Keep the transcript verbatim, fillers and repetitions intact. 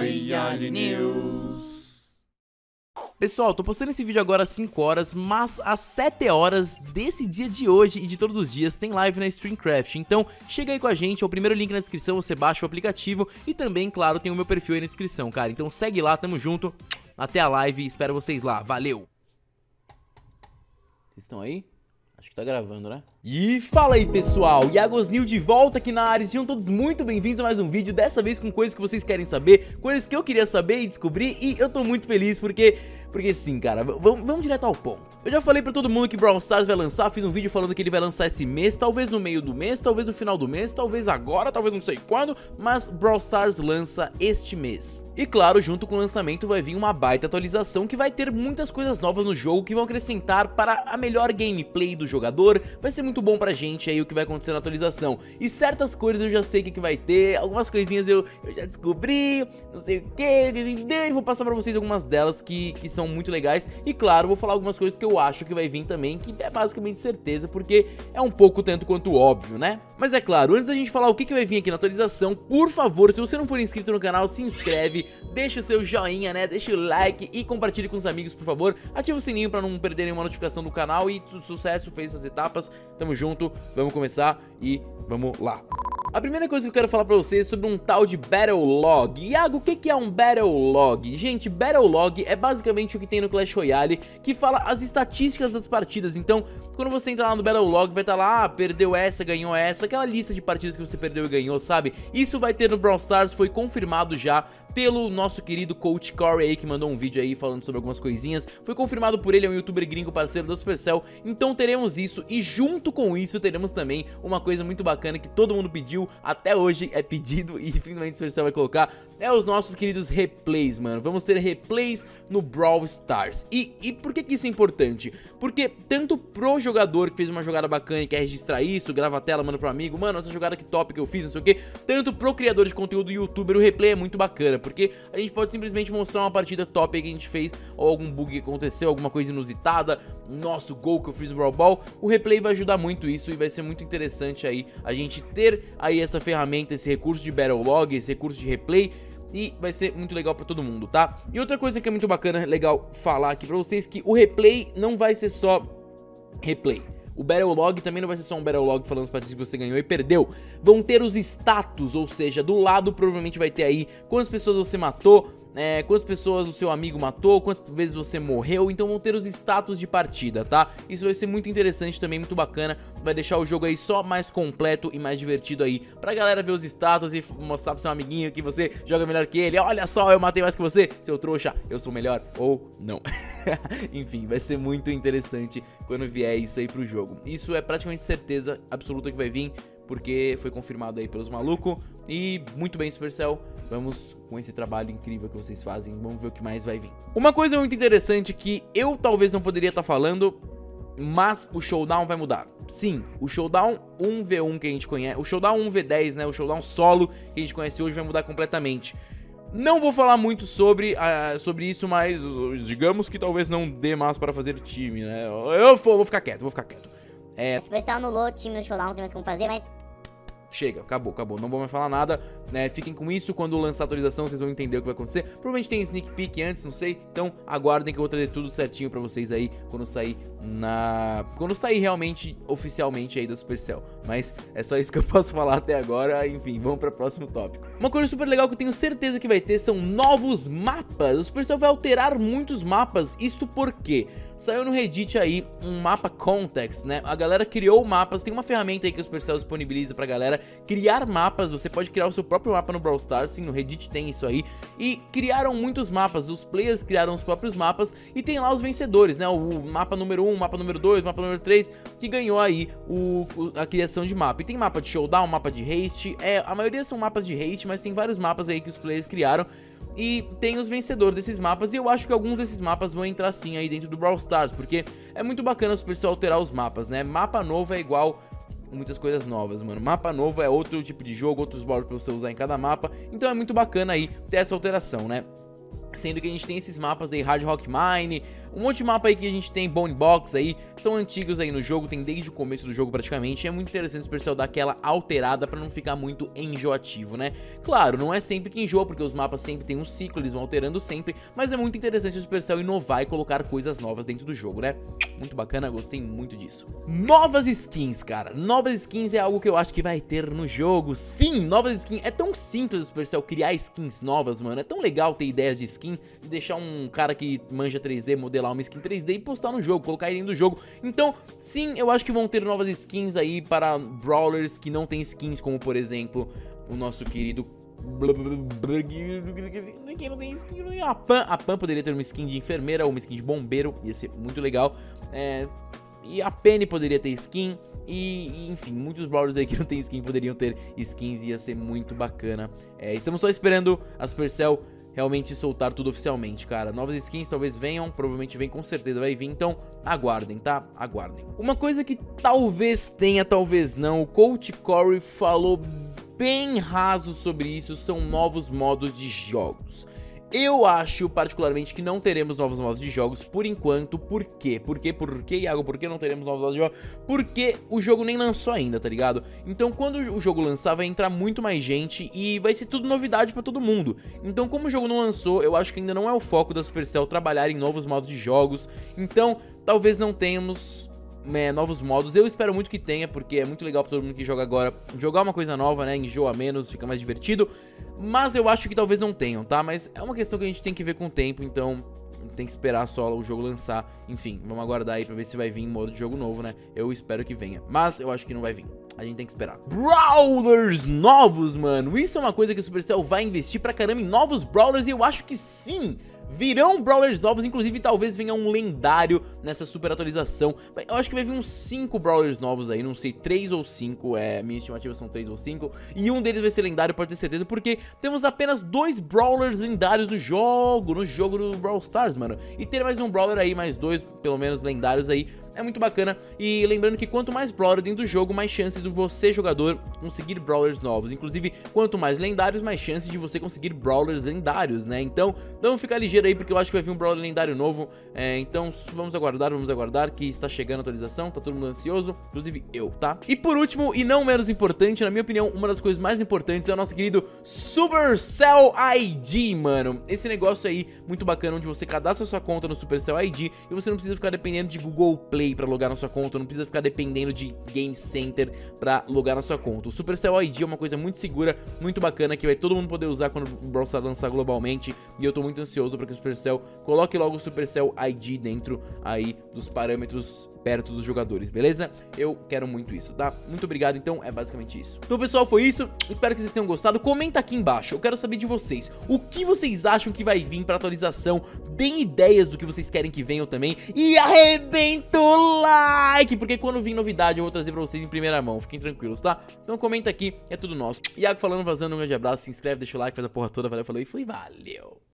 Royale News. Pessoal, tô postando esse vídeo agora às cinco horas, mas às sete horas desse dia de hoje e de todos os dias tem live na Streamcraft. Então chega aí com a gente, é o primeiro link na descrição, você baixa o aplicativo e também, claro, tem o meu perfil aí na descrição, cara. Então segue lá, tamo junto, até a live, espero vocês lá, valeu! Vocês estão aí? Acho que tá gravando, né? E fala aí, pessoal, Iagosnil de volta aqui na área. Sejam todos muito bem-vindos a mais um vídeo, dessa vez com coisas que vocês querem saber, coisas que eu queria saber e descobrir, e eu tô muito feliz porque, porque sim, cara, vamos, vamos direto ao ponto. Eu já falei pra todo mundo que Brawl Stars vai lançar, fiz um vídeo falando que ele vai lançar esse mês, talvez no meio do mês, talvez no final do mês, talvez agora, talvez não sei quando, mas Brawl Stars lança este mês. E claro, junto com o lançamento vai vir uma baita atualização que vai ter muitas coisas novas no jogo que vão acrescentar para a melhor gameplay do jogador, vai ser muito bom pra gente aí o que vai acontecer na atualização. E certas coisas eu já sei o que, que vai ter, algumas coisinhas eu, eu já descobri, não sei o que, e vou passar pra vocês algumas delas que, que são muito legais. E claro, vou falar algumas coisas que eu acho que vai vir também, que é basicamente certeza, porque é um pouco tanto quanto óbvio, né? Mas é claro, antes da gente falar o que, que vai vir aqui na atualização, por favor, se você não for inscrito no canal, se inscreve, deixa o seu joinha, né? Deixa o like e compartilhe com os amigos, por favor. Ativa o sininho pra não perder nenhuma notificação do canal e sucesso, fez essas etapas. Tamo junto, vamos começar e vamos lá. A primeira coisa que eu quero falar pra vocês é sobre um tal de Battle Log. Iago, o que que é um Battle Log? Gente, Battle Log é basicamente o que tem no Clash Royale, que fala as estatísticas das partidas. Então, quando você entrar lá no Battle Log, vai estar lá, ah, perdeu essa, ganhou essa, aquela lista de partidas que você perdeu e ganhou, sabe? Isso vai ter no Brawl Stars, foi confirmado já pelo nosso querido Coach Corey aí, que mandou um vídeo aí falando sobre algumas coisinhas. Foi confirmado por ele, é um youtuber gringo parceiro da Supercell. Então teremos isso e junto com isso teremos também uma coisa muito bacana que todo mundo pediu, até hoje é pedido e finalmente a Supercell vai colocar, é os nossos queridos replays, mano. Vamos ter replays no Brawl Stars. E, e por que que isso é importante? Porque tanto pro jogador que fez uma jogada bacana e quer registrar isso, grava a tela, manda pro amigo, mano, essa jogada que top que eu fiz, não sei o que, tanto pro criador de conteúdo youtuber, o replay é muito bacana, porque a gente pode simplesmente mostrar uma partida top aí que a gente fez, ou algum bug que aconteceu, alguma coisa inusitada, nosso gol que eu fiz no Brawl Ball. O replay vai ajudar muito isso e vai ser muito interessante aí a gente ter aí essa ferramenta, esse recurso de Battle Log, esse recurso de replay, e vai ser muito legal pra todo mundo, tá? E outra coisa que é muito bacana, legal falar aqui pra vocês, que o replay não vai ser só replay. O Battle Log também não vai ser só um Battle Log falando as partidas que você ganhou e perdeu. Vão ter os status, ou seja, do lado provavelmente vai ter aí quantas pessoas você matou, é, quantas pessoas o seu amigo matou, quantas vezes você morreu. Então vão ter os status de partida, tá? Isso vai ser muito interessante também, muito bacana. Vai deixar o jogo aí só mais completo e mais divertido aí pra galera ver os status e mostrar pro seu amiguinho que você joga melhor que ele. Olha só, eu matei mais que você, seu trouxa, eu sou melhor ou não. Enfim, vai ser muito interessante quando vier isso aí pro jogo. Isso é praticamente certeza absoluta que vai vir, porque foi confirmado aí pelos malucos. E muito bem, Supercell, vamos com esse trabalho incrível que vocês fazem, vamos ver o que mais vai vir. Uma coisa muito interessante que eu talvez não poderia estar falando, mas o Showdown vai mudar. Sim, o Showdown um v um que a gente conhece, o Showdown um v dez, né, o Showdown solo que a gente conhece hoje vai mudar completamente. Não vou falar muito sobre, uh, sobre isso, mas uh, digamos que talvez não dê mais para fazer time, né? Eu vou, vou ficar quieto, vou ficar quieto. É... O Supercell anulou o time no Showdown, não tem mais como fazer, mas... Chega, acabou, acabou, não vou mais falar nada, né, fiquem com isso, quando lançar a atualização vocês vão entender o que vai acontecer. Provavelmente tem sneak peek antes, não sei, então aguardem que eu vou trazer tudo certinho pra vocês aí quando sair na... Quando sair realmente, oficialmente aí da Supercell. Mas é só isso que eu posso falar até agora, enfim, vamos para o próximo tópico. Uma coisa super legal que eu tenho certeza que vai ter são novos mapas. O Supercell vai alterar muitos mapas, isto porque saiu no Reddit aí um mapa context, né? A galera criou mapas, tem uma ferramenta aí que o Supercell disponibiliza pra galera criar mapas. Você pode criar o seu próprio mapa no Brawl Stars, sim, no Reddit tem isso aí. E criaram muitos mapas, os players criaram os próprios mapas e tem lá os vencedores, né? O mapa número um, mapa número dois, mapa número três, que ganhou aí o, o, a criação de mapa. E tem mapa de showdown, mapa de haste, é, a maioria são mapas de haste, mas tem vários mapas aí que os players criaram. E tem os vencedores desses mapas, e eu acho que alguns desses mapas vão entrar sim aí dentro do Brawl Stars, porque é muito bacana o Supercell alterar os mapas, né? Mapa novo é igual muitas coisas novas, mano. Mapa novo é outro tipo de jogo, outros brawlers pra você usar em cada mapa, então é muito bacana aí ter essa alteração, né? Sendo que a gente tem esses mapas aí, Hard Rock Mine, Um monte de mapa aí que a gente tem, Bone Box aí, são antigos aí no jogo, tem desde o começo do jogo praticamente. É muito interessante o Supercell dar aquela alterada pra não ficar muito enjoativo, né? Claro, não é sempre que enjoa, porque os mapas sempre tem um ciclo, eles vão alterando sempre, mas é muito interessante o Supercell inovar e colocar coisas novas dentro do jogo, né? Muito bacana, gostei muito disso. Novas skins, cara. Novas skins é algo que eu acho que vai ter no jogo. Sim, novas skins. É tão simples o Supercell criar skins novas, mano. É tão legal ter ideias de skin e deixar um cara que manja três D modelar uma skin três D e postar no jogo, colocar ele dentro do jogo. Então, sim, eu acho que vão ter novas skins aí para brawlers que não tem skins, como por exemplo, o nosso querido quem não tem skin, a Pam, a Pam poderia ter uma skin de enfermeira ou uma skin de bombeiro, ia ser muito legal. É, e a Penny poderia ter skin. E, e enfim, muitos brawlers aí que não tem skin poderiam ter skins, ia ser muito bacana. É, estamos só esperando a Supercell realmente soltar tudo oficialmente, cara. Novas skins talvez venham, provavelmente vem, com certeza vai vir, então aguardem, tá? Aguardem. Uma coisa que talvez tenha, talvez não, o Coach Corey falou bem raso sobre isso, são novos modos de jogos. Eu acho particularmente que não teremos novos modos de jogos por enquanto. Por quê? Por quê? Por quê, Iago? Por que não teremos novos modos de jogos? Porque o jogo nem lançou ainda, tá ligado? Então quando o jogo lançar vai entrar muito mais gente e vai ser tudo novidade pra todo mundo. Então como o jogo não lançou, eu acho que ainda não é o foco da Supercell trabalhar em novos modos de jogos. Então talvez não tenhamos É, novos modos. Eu espero muito que tenha, porque é muito legal pra todo mundo que joga agora jogar uma coisa nova, né, enjoa menos, fica mais divertido. Mas eu acho que talvez não tenham, tá? Mas é uma questão que a gente tem que ver com o tempo, então tem que esperar só o jogo lançar. Enfim, vamos aguardar aí pra ver se vai vir em modo de jogo novo, né? Eu espero que venha, mas eu acho que não vai vir. A gente tem que esperar. Brawlers novos, mano. Isso é uma coisa que a Supercell vai investir pra caramba em novos Brawlers, e eu acho que sim, virão Brawlers novos, inclusive talvez venha um lendário nessa super atualização. Eu acho que vai vir uns cinco Brawlers novos aí, não sei, três ou cinco, é, minha estimativa são três ou cinco. E um deles vai ser lendário, pode ter certeza, porque temos apenas dois Brawlers lendários no jogo, no jogo do Brawl Stars, mano. E ter mais um Brawler aí, mais dois, pelo menos, lendários aí, é muito bacana. E lembrando que quanto mais Brawler dentro do jogo, mais chance de você, jogador, conseguir Brawlers novos. Inclusive, quanto mais lendários, mais chance de você conseguir Brawlers lendários, né? Então, vamos ficar ligeiro aí, porque eu acho que vai vir um Brawler lendário novo. é, Então, vamos aguardar, vamos aguardar, que está chegando a atualização, tá todo mundo ansioso, inclusive eu, tá? E por último, e não menos importante, na minha opinião, uma das coisas mais importantes é o nosso querido Supercell I D, mano. Esse negócio aí, muito bacana, onde você cadastra sua conta no Supercell I D e você não precisa ficar dependendo de Google Play pra logar na sua conta, não precisa ficar dependendo de Game Center pra logar na sua conta. O Supercell I D é uma coisa muito segura, muito bacana, que vai todo mundo poder usar quando o Brawl Stars lançar globalmente, e eu tô muito ansioso pra que o Supercell coloque logo o Supercell I D dentro aí dos parâmetros perto dos jogadores, beleza? Eu quero muito isso, tá? Muito obrigado, então, é basicamente isso. Então, pessoal, foi isso. Espero que vocês tenham gostado. Comenta aqui embaixo, eu quero saber de vocês. O que vocês acham que vai vir pra atualização? Deem ideias do que vocês querem que venham também. E arrebenta o like, porque quando vir novidade eu vou trazer pra vocês em primeira mão. Fiquem tranquilos, tá? Então comenta aqui, é tudo nosso. Iago falando, vazando, um grande abraço. Se inscreve, deixa o like, faz a porra toda. Valeu, falou e fui, valeu!